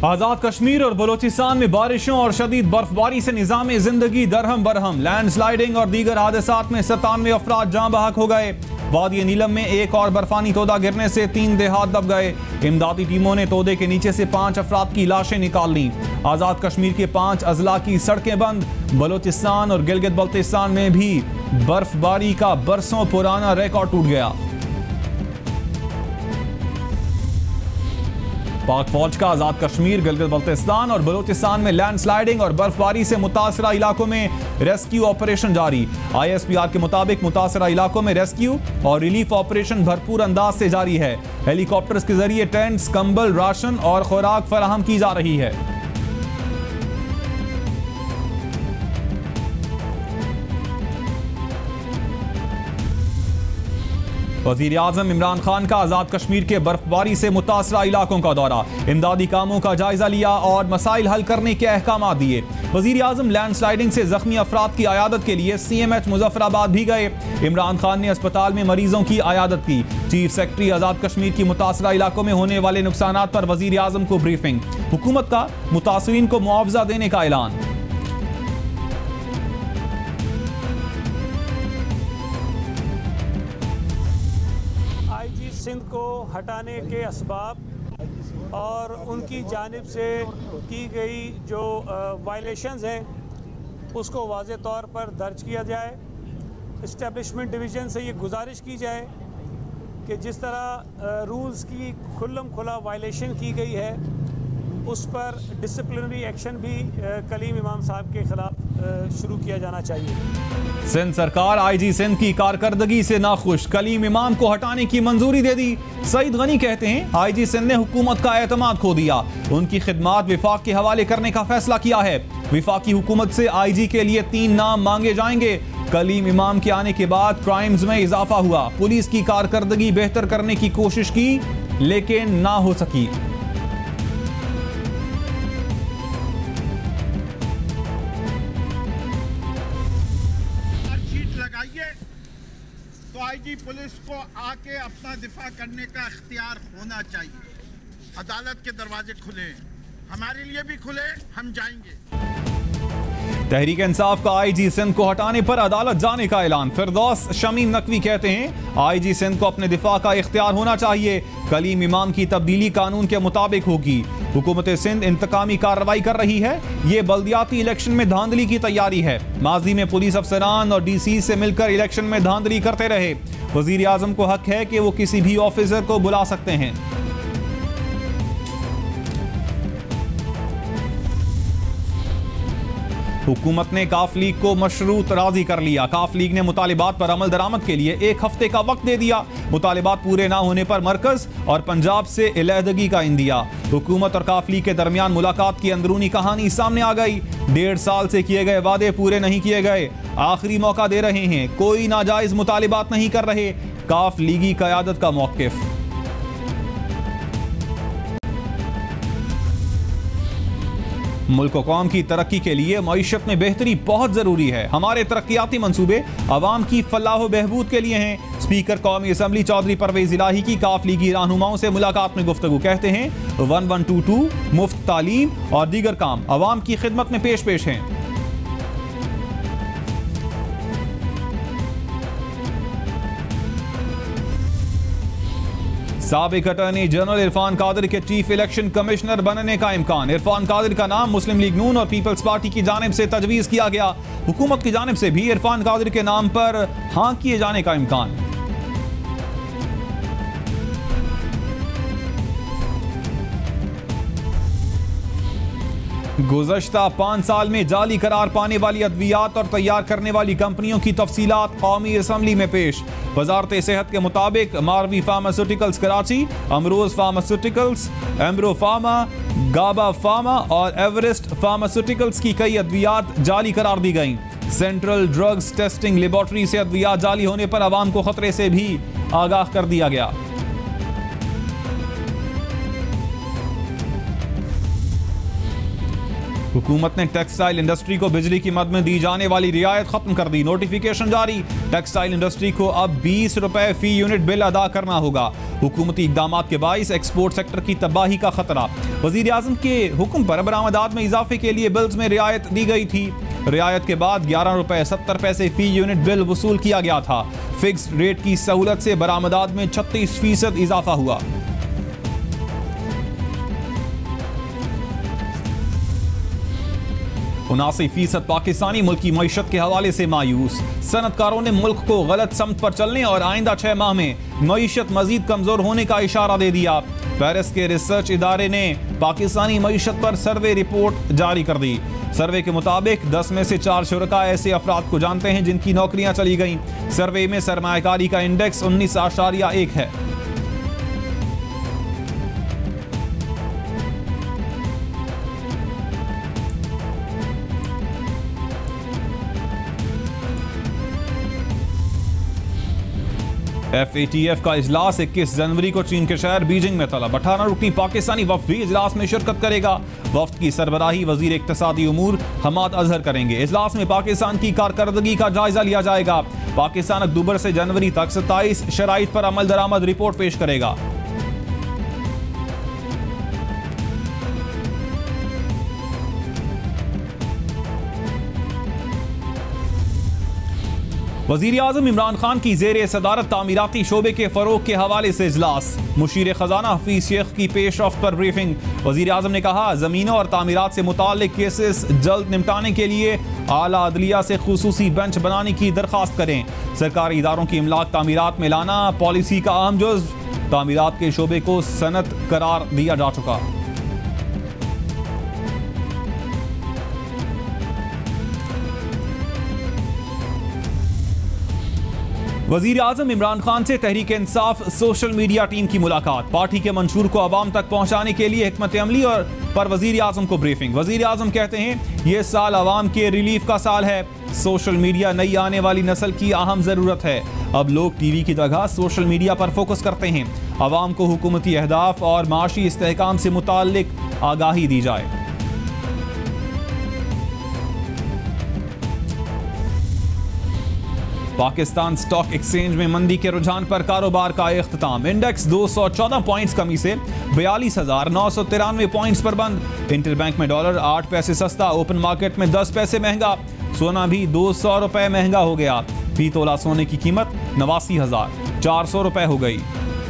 आजाद कश्मीर और बलोचिस्तान में बारिशों और शदीद बर्फबारी से निजाम जिंदगी दरहम बरहम। लैंडस्लाइडिंग और दीगर हादसात में 97 अफराद जाँ बहक हो गए। वादी नीलम में एक और बर्फानी तोदा गिरने से 3 देहात दब गए। इमदादी टीमों ने तोदे के नीचे से 5 अफराद की लाशें निकाल ली। आजाद कश्मीर के 5 अजला की सड़कें बंद। बलोचिस्तान और गिलगित बल्तिस्तान में भी बर्फबारी का बरसों पुराना रिकॉर्ड टूट गया। पाक फौज का आजाद कश्मीर, गिलगित बल्तिस्तान और बलोचिस्तान में लैंडस्लाइडिंग और बर्फबारी से मुतासरा इलाकों में रेस्क्यू ऑपरेशन जारी। ISPR के मुताबिक मुतासरा इलाकों में रेस्क्यू और रिलीफ ऑपरेशन भरपूर अंदाज से जारी है। हेलीकॉप्टर्स के जरिए टेंट्स, कंबल, राशन और खुराक फराहम की जा रही है। वजीर आजम इमरान खान का आजाद कश्मीर के बर्फबारी से मुतासरा इलाकों का दौरा। इमदादी कामों का जायजा लिया और मसाइल हल करने के अहकाम दिए। वजीर आजम लैंडस्लाइडिंग से जख्मी अफराद की आयादत के लिए CMH मुजफ्फराबाद भी गए। इमरान खान ने अस्पताल में मरीजों की आयादत की। चीफ सेक्रेटरी आजाद कश्मीर की मुतासरा इलाकों में होने वाले नुकसानात पर वजीर आजम को ब्रीफिंग। हुकूमत का मुतासरीन को मुआवजा देने का ऐलान। IG सिंध को हटाने के असबाब और उनकी जानिब से की गई जो वायलेशंस हैं उसको वाज़े तौर पर दर्ज किया जाए। इस्टेब्लिशमेंट डिवीज़न से ये गुजारिश की जाए कि जिस तरह रूल्स की खुल्लम खुला वायलेशन की गई है उस पर डिसिप्लिनरी एक्शन भी कलीम इमाम साहब के खिलाफ शुरू किया जाना चाहिए। सिंध सरकार IG सिंध की कारकर्दगी से नाखुश, कलीम इमाम को हटाने की मंजूरी दे दी। सईद गनी कहते हैं IG सिंध ने हुकूमत का एतमाद खो दिया। उनकी खिदमात विफाक के हवाले करने का फैसला किया है। विफाकी हुकूमत से IG के लिए 3 नाम मांगे जाएंगे। कलीम इमाम के आने के बाद क्राइम्स में इजाफा हुआ। पुलिस की कारकर्दगी बेहतर करने की कोशिश की लेकिन ना हो सकी। तो IG पुलिस को आके अपना दिफा करने का इख्तियार होना चाहिए। अदालत के दरवाजे खुले, हमारे लिए भी खुले, हम जाएंगे। तहरीक इंसाफ का IG सिंध को हटाने पर अदालत जाने का ऐलान। फिरदौस शमीम नकवी कहते हैं IG सिंध को अपने दिफा का इख्तियार होना चाहिए। कलीम इमाम की तब्दीली कानून के मुताबिक होगी। हुकूमत सिंध इंतकामी कार्रवाई कर रही है। ये बल्दियाती इलेक्शन में धांधली की तैयारी है। माजी में पुलिस अफसरान और DC से मिलकर इलेक्शन में धांधली करते रहे। वजीर आजम को हक है कि वो किसी भी ऑफिसर को बुला सकते हैं। हुकूमत ने काफ लीग को मशरूत राजी कर लिया। काफ लीग ने मुतालिबात पर अमल दरामद के लिए 1 हफ्ते का वक्त दे दिया। मुतालिबात पूरे ना होने पर मरकज और पंजाब से इलेहदगी का इंदिया। हुकूमत और काफ लीग के दरमियान मुलाकात की अंदरूनी कहानी सामने आ गई। 1.5 साल से किए गए वादे पूरे नहीं किए गए। आखिरी मौका दे रहे हैं, कोई नाजायज मुतालिबात नहीं कर रहे। काफ लीगी क़यादत का मौक़िफ़। मुल्क कौम की तरक्की के लिए मईशत में बेहतरी बहुत जरूरी है। हमारे तरक्याती मंसूबे अवाम की फलाह बहबूद के लिए हैं। स्पीकर कौमी असम्बली चौधरी परवेज इलाही की काफ लीगी रहनुमाओं से मुलाकात में गुफ्तगू। कहते हैं 1122 मुफ्त तालीम और दीगर काम अवाम की खिदमत में पेश हैं। साबिक अटॉर्नी जनरल इरफान कादिर के चीफ इलेक्शन कमिश्नर बनने का इम्कान। इरफान कादिर का नाम मुस्लिम लीग नून और पीपल्स पार्टी की जानिब से तजवीज़ किया गया। हुकूमत की जानिब से भी इरफान कादिर के नाम पर हाँ किए जाने का इम्कान। गुज़श्ता 5 साल में जाली करार पाने वाली अद्वियात और तैयार करने वाली कंपनियों की तफसीलात कौमी असम्बली में पेश। वजारत सेहत के मुताबिक Marvi pharmaceuticals Karachi, Amroz pharmaceuticals, Embro pharma, Gaba pharma और एवरेस्ट फार्मास्यूटिकल्स की कई अद्वियात जाली करार दी गईं। सेंट्रल ड्रग्स टेस्टिंग लेबॉर्ट्री से अद्वियात जाली होने पर आवाम को खतरे से भी आगाह कर दिया गया। हुकूमत ने टेक्सटाइल इंडस्ट्री को बिजली की मद में दी जाने वाली रियायत खत्म कर दी। नोटिफिकेशन जारी। टेक्सटाइल इंडस्ट्री को अब 20 रुपए फी यूनिट बिल अदा करना होगा। हुकूमती इकदाम के बाइस एक्सपोर्ट सेक्टर की तबाही का खतरा। वजीर आजम के हुक्म पर बरामदात में इजाफे के लिए बिल्स में रियायत दी गई थी। रियायत के बाद 11 रुपए 70 पैसे फी यूनिट बिल वसूल किया गया था। फिक्स्ड रेट की सहूलत से बरामदात में 36% इजाफा हुआ। 79% पाकिस्तानी मुल्क की मईशत के हवाले से मायूस। सनतकारों ने मुल्क को गलत समत पर चलने और आइंदा 6 माह में मईशत मजीद कमजोर होने का इशारा दे दिया। पेरिस के रिसर्च इदारे ने पाकिस्तानी मईशत पर सर्वे रिपोर्ट जारी कर दी। सर्वे के मुताबिक 10 में से 4 शुरका ऐसे अफराद को जानते हैं जिनकी नौकरियां चली गईं। सर्वे में सरमायाकारी का इंडेक्स 19.1 है। FATF का इजलास 21 जनवरी को चीन के शहर बीजिंग में तलब। 18 रुकनी पाकिस्तानी वफ्द भी इजलास में शिरकत करेगा। वफ्द की सरबराही वजीर इक्तिसादी उमूर हमाद अजहर करेंगे। इजलास में पाकिस्तान की कारकर्दगी का जायजा लिया जाएगा। पाकिस्तान अक्टूबर से जनवरी तक 27 शराइत पर अमल दरामद रिपोर्ट पेश करेगा। वजीर आजम इमरान खान की जेर सदारत तामीराती शोबे के फरोग के हवाले से इजलास। मुशीर खजाना हफीज शेख की पेशरफ्त पर ब्रीफिंग। वजीर आजम ने कहा, जमीनों और तामीरात से मुताल्लिक केसेस जल्द निपटाने के लिए आला अदलिया से खुसूसी बेंच बनाने की दरख्वास्त करें। सरकारी इदारों की इमलाक तामीरात में लाना पॉलिसी का अहम जुज़्व। तामीरात के शोबे को सनत करार दिया जा चुका। वजीर आजम इमरान खान से Tehreek Insaf social media team की मुलाकात। पार्टी के मंशूर को आवाम तक पहुंचाने के लिए हिकमत अमली और पर वजीर आजम को ब्रीफिंग। वजीर आजम कहते हैं, यह साल आवाम के रिलीफ का साल है। सोशल मीडिया नई आने वाली नस्ल की अहम जरूरत है। अब लोग टीवी की जगह सोशल मीडिया पर फोकस करते हैं। आवाम को हुकूमती अहदाफ और माशी इस्तेहकाम से मुताल्लिक आगाही दी जाए। पाकिस्तान स्टॉक एक्सचेंज में मंदी के रुझान पर कारोबार का इख्तिताम। इंडेक्स 214 पॉइंट्स कमी से 42,993 पॉइंट्स पर बंद। इंटरबैंक में डॉलर 8 पैसे सस्ता, ओपन मार्केट में 10 पैसे महंगा। सोना भी 200 रुपए महंगा हो गया। फी तोला सोने की कीमत 89,400 रुपए हो गई।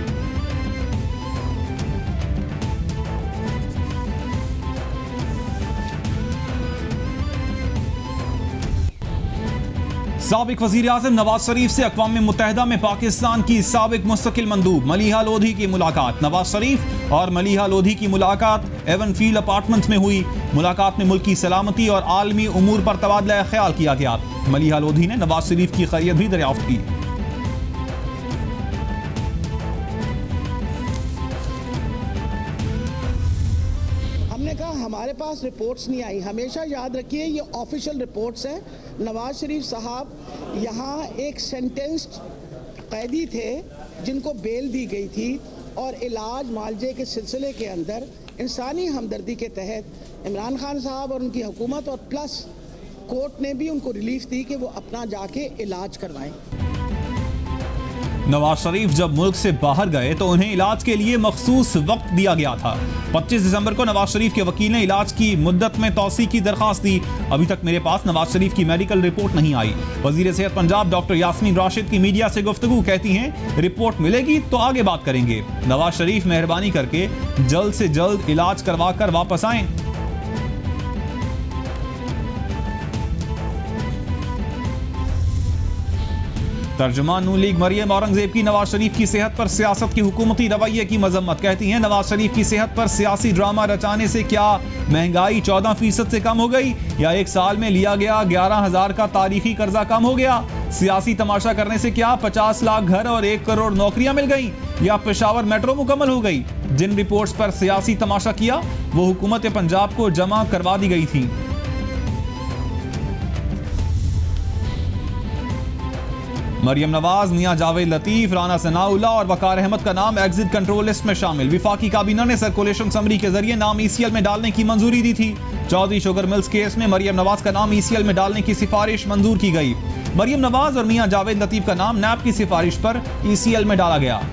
साबिक वजीर आज़म नवाज शरीफ से अक़वाम मुत्तहिदा में पाकिस्तान की साबिक मुस्तकिल मंदूब मलिहा लोधी की मुलाकात। नवाज शरीफ और मलिहा लोधी की मुलाकात एवनफील्ड अपार्टमेंट्स में हुई। मुलाकात में मुल्क की सलामती और आलमी उमूर पर तबादला ख्याल किया गया। मलिहा लोधी ने नवाज शरीफ की खैरियत भी दरियाफ्त की। हमारे पास रिपोर्ट्स नहीं आई। हमेशा याद रखिए, ये ऑफिशियल रिपोर्ट्स हैं। नवाज शरीफ साहब यहाँ एक सेंटेंस्ड कैदी थे जिनको बेल दी गई थी और इलाज मालजे के सिलसिले के अंदर इंसानी हमदर्दी के तहत इमरान खान साहब और उनकी हुकूमत और प्लस कोर्ट ने भी उनको रिलीफ दी कि वो अपना जाके इलाज करवाएं। नवाज शरीफ जब मुल्क से बाहर गए तो उन्हें इलाज के लिए मखसूस वक्त दिया गया था। 25 दिसंबर को नवाज शरीफ के वकील ने इलाज की मुद्दत में तौसी की दरखास्त दी। अभी तक मेरे पास नवाज शरीफ की मेडिकल रिपोर्ट नहीं आई। वजीर सेहत पंजाब डॉक्टर यास्मीन राशिद की मीडिया से गुफ्तगू, कहती हैं, रिपोर्ट मिलेगी तो आगे बात करेंगे। नवाज शरीफ मेहरबानी करके जल्द से जल्द इलाज करवा कर वापस आएं। तर्जुमान नून लीग मरियम औरंगजेब की नवाज शरीफ की सेहत पर सियासत की हुकूमती रवैये की मजम्मत, कहती हैं, नवाज शरीफ की सेहत पर सियासी ड्रामा रचाने से क्या महंगाई 14% से कम हो गई या एक साल में लिया गया 11,000 का तारीखी कर्जा कम हो गया? सियासी तमाशा करने से क्या 50 लाख घर और 1 करोड़ नौकरियां मिल गई या पेशावर मेट्रो मुकम्मल हो गई? जिन रिपोर्ट्स पर सियासी तमाशा किया वो हुकूमत पंजाब को जमा करवा दी गई थी। मरियम नवाज, मियां जावेद लतीफ, राना सनाउल्लाह और वकार अहमद का नाम एग्जिट कंट्रोल लिस्ट में शामिल। विफाकी काबीना ने सर्कुलेशन समरी के जरिए नाम ECL में डालने की मंजूरी दी थी। चौधरी शुगर मिल्स केस में मरियम नवाज का नाम ECL में डालने की सिफारिश मंजूर की गई। मरियम नवाज और मियां जावेद लतीफ का नाम नैब की सिफारिश पर ECL में डाला गया।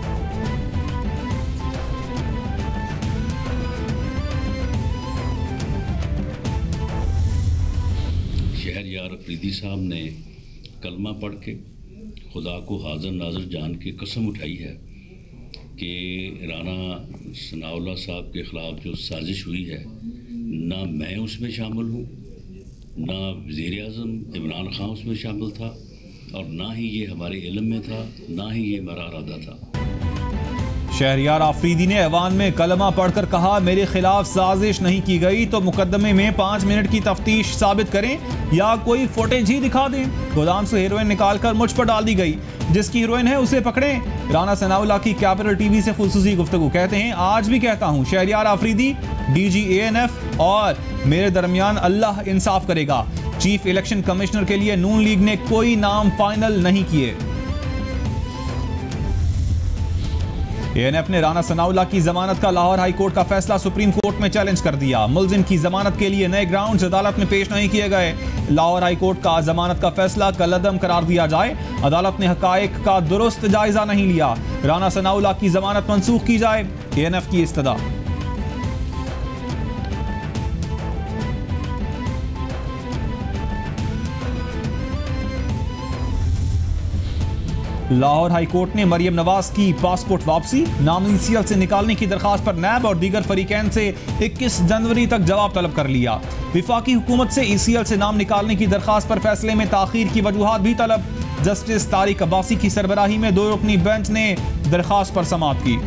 शहरयार अफरीदी साहब ने कलमा पढ़ के खुदा को हाजिर नाजिर जान के कसम उठाई है कि राना सनाउल्लाह साहब के ख़िलाफ़ जो साजिश हुई है, ना मैं उसमें शामिल हूँ, ना वज़ीर आज़म इमरान खान उसमें शामिल था, और ना ही ये हमारे इल्म में था, ना ही ये हमारा इरादा था। शहरयार आफरीदी ने ऐवान में कलमा पढ़कर कहा, मेरे खिलाफ साजिश नहीं की गई तो मुकदमे में 5 मिनट की तफ्तीश साबित करें या कोई फुटेज ही दिखा दें। गोदाम से हेरोइन निकालकर मुझ पर डाल दी गई, जिसकी हीरोइन है उसे पकड़ें। राना सनाउल्लाह की कैपिटल टीवी से खुसूसी गुफ्तगू। कहते हैं, आज भी कहता हूं, शहरयार आफरीदी, DG ANF और मेरे दरमियान अल्लाह इंसाफ करेगा। चीफ इलेक्शन कमिश्नर के लिए नून लीग ने कोई नाम फाइनल नहीं किए। ANF ने राना सनाउल्लाह की जमानत का लाहौर हाई कोर्ट का फैसला सुप्रीम कोर्ट में चैलेंज कर दिया। मुलजिम की जमानत के लिए नए ग्राउंड्स अदालत में पेश नहीं किए गए। लाहौर हाई कोर्ट का जमानत का फैसला कलअदम करार दिया जाए। अदालत ने हकायक का दुरुस्त जायजा नहीं लिया। राना सनाउल्लाह की जमानत मंसूख की जाए। ANF की इस्तदा। लाहौर हाई कोर्ट ने मरियम नवाज की पासपोर्ट वापसी, नाम ECL से निकालने की दरखास्त पर नैब और दीगर फरीकैन से 21 जनवरी तक जवाब तलब कर लिया। विफाकी हुकूमत से ECL से नाम निकालने की दरखास्त पर फैसले में ताखीर की वजूहात भी तलब। जस्टिस तारिक अब्बासी की सरबराही में 2 रुकनी बेंच ने दरखास्त पर समाअत की।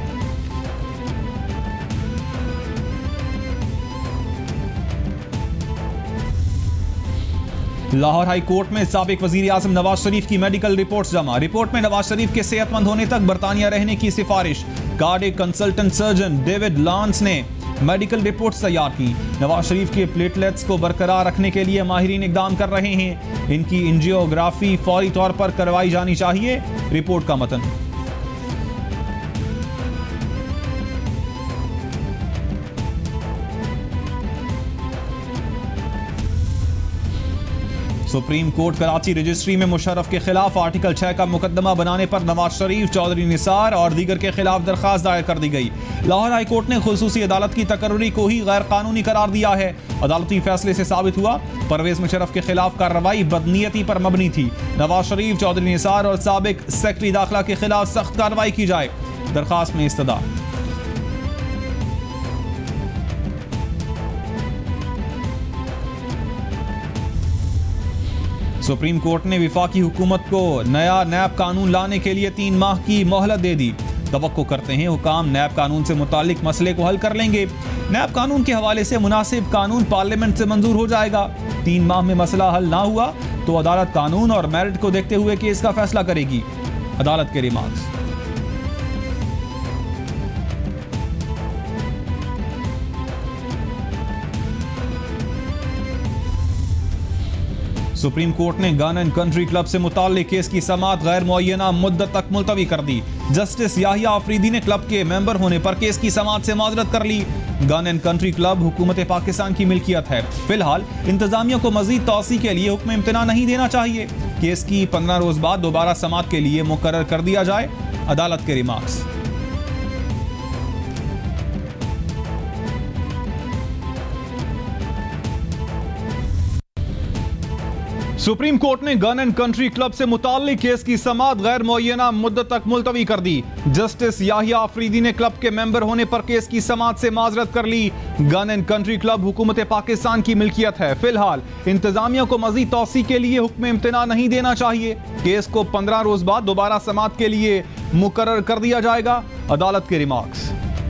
लाहौर हाई कोर्ट में साबिक वजीर आजम नवाज शरीफ की मेडिकल रिपोर्ट्स जमा। रिपोर्ट में नवाज शरीफ के सेहतमंद होने तक बरतानिया रहने की सिफारिश। Cardiac consultant surgeon David Lawrence ने मेडिकल रिपोर्ट्स तैयार की। नवाज शरीफ के प्लेटलेट्स को बरकरार रखने के लिए माहिरीन इकदाम कर रहे हैं। इनकी एंजियोग्राफी फौरी तौर पर करवाई जानी चाहिए। रिपोर्ट का मतन। सुप्रीम कोर्ट कराची रजिस्ट्री में मुशर्रफ के खिलाफ आर्टिकल 6 का मुकदमा बनाने पर नवाज शरीफ, चौधरी निसार और दीगर के खिलाफ दरखास्त दायर कर दी गई। लाहौर हाई कोर्ट ने खुसूसी अदालत की तकर्री को ही गैर कानूनी करार दिया है। अदालती फैसले से साबित हुआ परवेज मुशर्रफ के खिलाफ कार्रवाई बदनीयती पर मबनी थी। नवाज शरीफ, चौधरी निसार और साबिक सेक्रेटरी दाखिला के खिलाफ सख्त कार्रवाई की जाए। दरखास्त में इस्तदा। सुप्रीम कोर्ट ने विफाकी हुकूमत को नया नैब कानून लाने के लिए 3 माह की मोहलत दे दी। तवक्को करते हैं हुकाम नैब कानून से मुतालिक मसले को हल कर लेंगे। नैब कानून के हवाले से मुनासिब कानून पार्लियामेंट से मंजूर हो जाएगा। 3 माह में मसला हल ना हुआ तो अदालत कानून और मेरिट को देखते हुए केस का फैसला करेगी। अदालत के रिमार्क्स। सुप्रीम कोर्ट ने गन एंड कंट्री क्लब से मुताल्लिक केस की समाअत गैर मुअय्यना मुद्दत तक मुलतवी कर दी। जस्टिस याहिया आफरीदी ने क्लब के मेंबर होने पर केस की समाअत से माजरत कर ली। गन एंड कंट्री क्लब हुकूमत पाकिस्तान की मिल्कियत है। फिलहाल इंतजामिया को मजीद तौसी के लिए हुक्म इम्तना नहीं देना चाहिए। केस की 15 रोज बाद दोबारा समाअत के लिए मुकर्रर कर दिया जाए। अदालत के रिमार्क्स। सुप्रीम कोर्ट ने गन एंड कंट्री क्लब से मुताल्लिक केस की समाअत गैर मुअय्यना मुद्दत तक मुलतवी कर दी। जस्टिस याहिया आफरीदी ने क्लब के मेंबर होने पर केस की समाअत से माजरत कर ली। गन एंड कंट्री क्लब हुकूमत पाकिस्तान की मिल्कियत है। फिलहाल इंतजामिया को मजीद तौसी के लिए हुक्म इम्तना नहीं देना चाहिए। केस को 15 रोज बाद दोबारा समाअत के लिए मुकर्रर कर दिया जाएगा। अदालत के रिमार्क्स।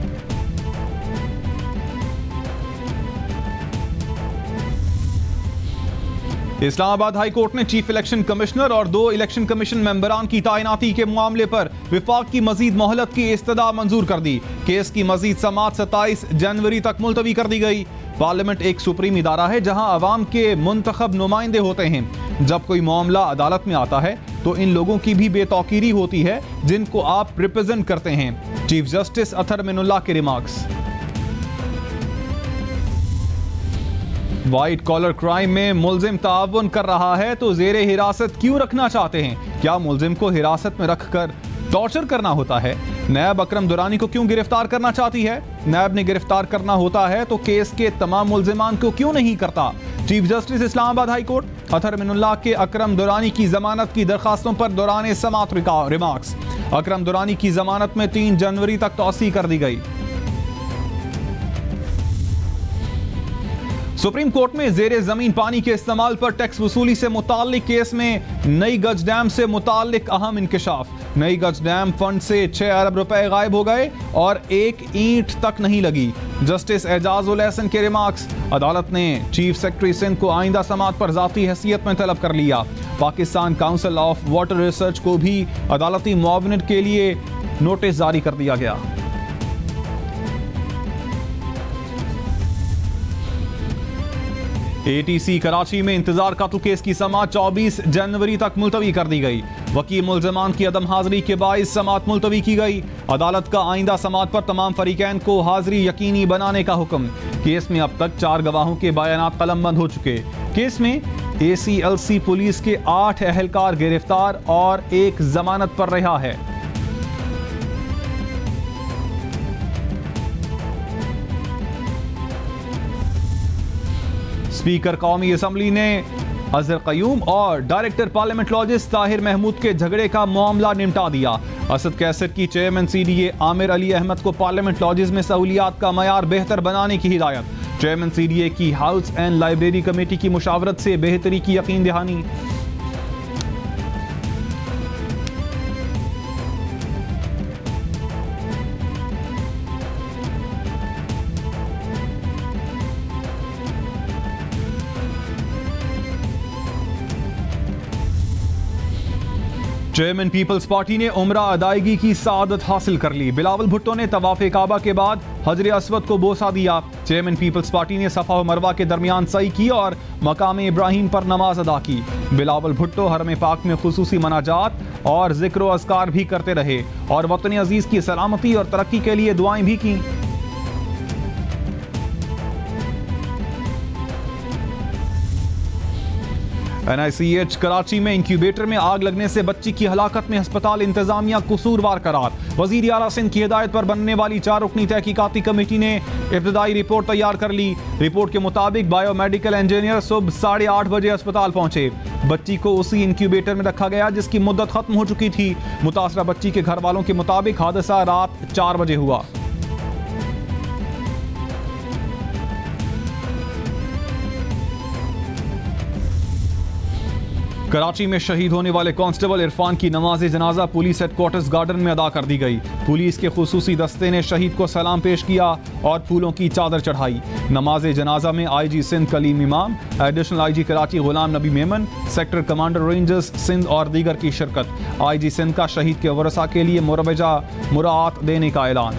इस्लामाबाद हाई कोर्ट ने चीफ इलेक्शन कमिश्नर और 2 इलेक्शन कमीशन मेंबरान की तैनाती के मामले पर विफाक की मजीद मोहलत की इस्तदा मंजूर कर दी। केस की मजीद समाअत 27 जनवरी तक मुलतवी कर दी गई। पार्लियामेंट एक सुप्रीम इदारा है जहां अवाम के मुंतखब नुमाइंदे होते हैं। जब कोई मामला अदालत में आता है तो इन लोगों की भी बेतौकीरी होती है जिनको आप रिप्रेजेंट करते हैं। चीफ जस्टिस अतर मिनुल्लाह के रिमार्क्स। व्हाइट कॉलर क्राइम में मुलजिम ताअवुन कर रहा है तो जेरे हिरासत क्यों रखना चाहते हैं? क्या मुलजिम को हिरासत में रखकर टॉर्चर करना होता है? नैब अकरम दुरानी को क्यों गिरफ्तार करना चाहती है? नैब ने गिरफ्तार करना होता है तो केस के तमाम मुलजिमान को क्यों नहीं करता? Chief justice Islamabad high court Athar Minallah के अकरम दुरानी की जमानत की दरखास्तों पर दौरान समाअत रिमार्क्स। अकरम दुरानी की जमानत में 3 जनवरी तक तौसी कर दी गई। सुप्रीम कोर्ट में जेरे जमीन पानी के इस्तेमाल पर टैक्स वसूली से मुताल्लिक केस में नई गज डैम से मुताल्लिक अहम इंकिशाफ। नई गज डैम फंड से 6 अरब रुपए गायब हो गए और 1 ईंट तक नहीं लगी। जस्टिस एजाजुल एहसन के रिमार्क्स। अदालत ने चीफ सेक्रेटरी सिंध को आइंदा समाअत पर जाती हैसियत में तलब कर लिया। Pakistan council of water research को भी अदालती मुआवनत के लिए नोटिस जारी कर दिया गया। ATC कराची में इंतजार कत्ल केस की समाअत 24 जनवरी तक मुलतवी कर दी गई। वकील मुलजमान की अदम हाजिरी के बाइस समाअत मुलतवी की गई। अदालत का आइंदा समाअत पर तमाम फरीकैन को हाजिरी यकीनी बनाने का हुक्म। केस में अब तक 4 गवाहों के बयानात कलमबंद हो चुके। केस में ACLC पुलिस के 8 एहलकार गिरफ्तार और 1 जमानत पर रिहा है। स्पीकर कौमी असम्बली ने अजहर कयूम और डायरेक्टर पार्लियामेंटोलॉजिस्ट ताहिर महमूद के झगड़े का मामला निपटा दिया। असद कैसर की चेयरमैन CDA आमिर अली अहमद को पार्लियामेंटोलॉजिस्ट में सहूलियात का मयार बेहतर बनाने की हिदायत। चेयरमैन CDA की हाउस एंड लाइब्रेरी कमेटी की मुशावरत से बेहतरी की यकीन दहानी। चेयरमैन पीपल्स पार्टी ने उम्रा अदायगी की सआदत हासिल कर ली। बिलावल भुट्टो ने तवाफ़े काबा के बाद हजर अस्वद को बोसा दिया। चेयरमैन पीपल्स पार्टी ने सफ़ा व मरवा के दरमियान सई की और मकाम इब्राहिम पर नमाज अदा की। बिलावल भुट्टो हरम पाक में खुसूसी मनाजात और जिक्र अज़कार भी करते रहे और वतन अजीज़ की सलामती और तरक्की के लिए दुआएं भी की। NICH कराची में इंक्यूबेटर में आग लगने से बच्ची की हलाकत में अस्पताल इंतजामिया कसूरवार करार। वजीर आला सिंध की हिदायत पर बनने वाली 4 रुकनी तहकीकाती कमेटी ने इब्तदाई रिपोर्ट तैयार कर ली। रिपोर्ट के मुताबिक बायोमेडिकल इंजीनियर सुबह 8:30 बजे अस्पताल पहुंचे। बच्ची को उसी इंक्यूबेटर में रखा गया जिसकी मुद्दत खत्म हो चुकी थी। मुतासरा बच्ची के घर वालों के मुताबिक हादसा रात 4 बजे हुआ। कराची में शहीद होने वाले कांस्टेबल इरफान की नमाज जनाजा पुलिस हेडक्वार्टर्स गार्डन में अदा कर दी गई। पुलिस के खुसूसी दस्ते ने शहीद को सलाम पेश किया और फूलों की चादर चढ़ाई। नमाज जनाजा में IG सिंध कलीम इमाम, additional IG Karachi Ghulam Nabi Memon, sector commander rangers Sindh और दीगर की शिरकत। IG सिंध का शहीद के वरसा के लिए मुरवजा मुराआत देने का ऐलान।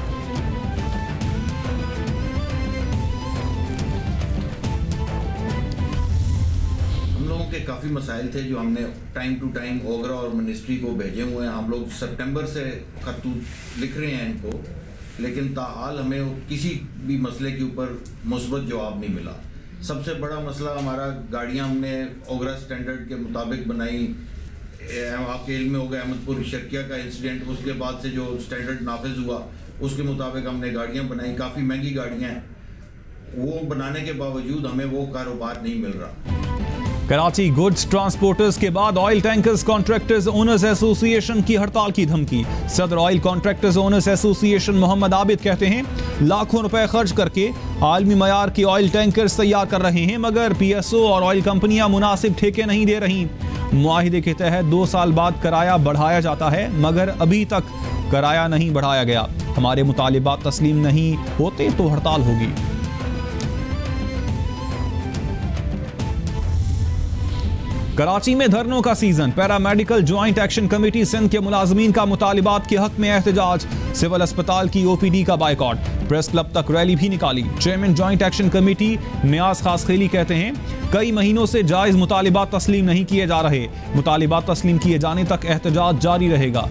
काफ़ी मसाइल थे जो हमने टाइम टू टाइम ओगरा और मिनिस्ट्री को भेजे हुए हैं। हम लोग सितंबर से खतूत लिख रहे हैं इनको, लेकिन ताहाल हमें किसी भी मसले के ऊपर मुस्बत जवाब नहीं मिला। सबसे बड़ा मसला हमारा गाड़ियां हमने ओगरा स्टैंडर्ड के मुताबिक बनाई। आपके इल्म में होगा अहमदपुर शर्किया का इंसिडेंट, उसके बाद से जो स्टैंडर्ड नाफिज हुआ उसके मुताबिक हमने गाड़ियाँ बनाई। काफ़ी महंगी गाड़ियाँ हैं, वो बनाने के बावजूद हमें वो कारोबार नहीं मिल रहा। कराची गुड्स ट्रांसपोर्टर्स के बाद oil tankers contractors owners association की हड़ताल की धमकी। सदर oil contractors owners association Mohammad Abid कहते हैं लाखों रुपए खर्च करके आलमी मयार के ऑयल टैंकर्स तैयार कर रहे हैं, मगर PSO और ऑयल कंपनियां मुनासिब ठेके नहीं दे रही। मुआहिदे के तहत 2 साल बाद किराया बढ़ाया जाता है, मगर अभी तक किराया नहीं बढ़ाया गया। हमारे मुतालिबात तस्लीम नहीं होते तो हड़ताल होगी। कराची में धरनों का season. Paramedical joint action committee Sindh के मुलाजमीन का मुतालिबात के हक में एहतजाज। सिविल अस्पताल की ओपीडी का बाइकॉट। प्रेस क्लब तक रैली भी निकाली। Chairman joint action committee Niaz Khaskheli कहते हैं कई महीनों से जायज मुतालिबात तस्लीम नहीं किए जा रहे। मुतालिबात तस्लीम किए जाने तक एहतजाज जारी रहेगा।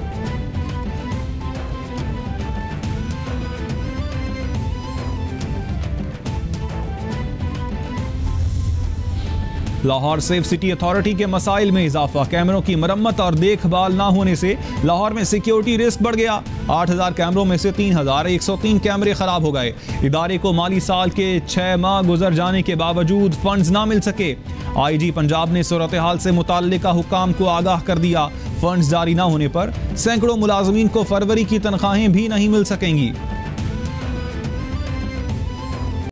लाहौर सेफ सिटी अथॉरिटी के मसाइल में इजाफा। कैमरों की मरम्मत और देखभाल ना होने से लाहौर में सिक्योरिटी रिस्क बढ़ गया। 8000 कैमरों में से 3103 कैमरे खराब हो गए। इदारे को माली साल के 6 माह गुजर जाने के बावजूद फंड्स ना मिल सके। आईजी पंजाब ने सूरत हाल से मुताल्लिका हुक्काम को आगाह कर दिया। फंड्स जारी ना होने पर सैकड़ों मुलाजमीन को फरवरी की तनख्वाहें भी नहीं मिल सकेंगी।